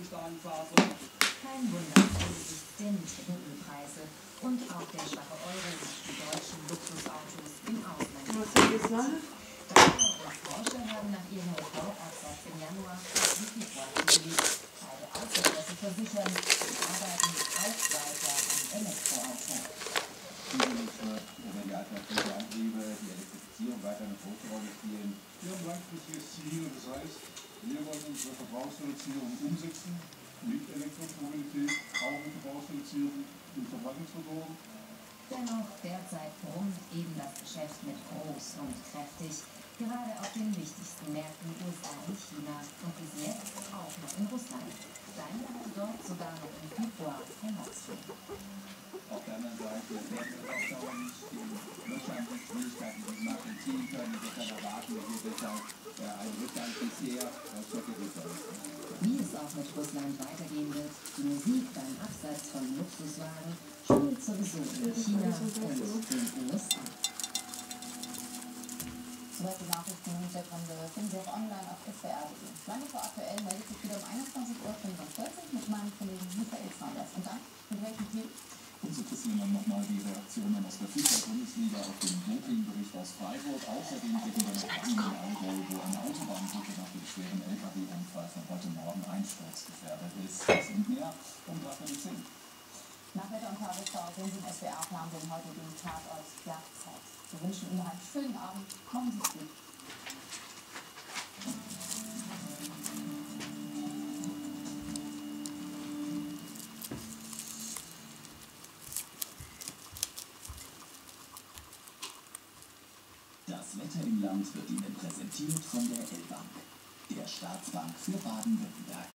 Glasfaser. Kein Wunder angesichts der niedrigen Ölpreise. Und auch der schwache Euro macht die deutschen Luxusautos im Ausland. Was soll ich sagen? Daimler und Porsche haben nach ihrem Rekordabsatz im Januar den Februar zugelegt. Beide Autoklassen versichern, sie arbeiten auch weiter an Elektroautos. Über die alternativen Antriebe, die Elektrifizierung weiter eine große Rolle spielen. Wir haben ein langfristiges Ziel, und das heißt, wir wollen unsere Verbrauchsreduzierung umsetzen mit Elektromobilität, auch mit Verbrauchsreduzierung im Verwaltungsversorgung. Dennoch derzeit brummt eben das Geschäft mit groß und kräftig, gerade auf den wichtigsten Märkten USA und China und bis jetzt auch noch in Russland. Daimler hatte dort sogar noch im Februar ein Wachstum. Auf der anderen Seite werden wir auf Dauer nicht die wirtschaftlichen Schwierigkeiten, die wir entziehen können. Deshalb erwarten wir hier deshalb einen Rückgang bisher zur Gewissheit. Wie es auch mit Russland weitergehen wird, die Musik beim Absatz von Luxuswagen spielt sowieso in China und den USA. Soweit die Nachrichten und Hintergründe finden Sie auch online auf swr.de. Lange vor aktuell meldet sich wieder um 21:45 Uhr mit meinem Kollegen Michael Saunders. Und dann mit welchem Team? Uns interessieren dann nochmal die Reaktionen aus der Fußball-Bundesliga auf den Dopingbericht aus Freiburg. Außerdem blicken wir nach Allgäu, wo eine Autobahnbrücke nach dem schweren LKW-Unfall von heute Morgen einsturzgefährdet ist. Das und mehr um 3:10. Nach Wetter und Tagesschau sehen Sie im SWR-Fernsehen heute den Tatort Jagdzeit. Wir wünschen Ihnen einen schönen Abend. Machen Sie es gut. Das Wetter im Land wird Ihnen präsentiert von der L-Bank, der Staatsbank für Baden-Württemberg.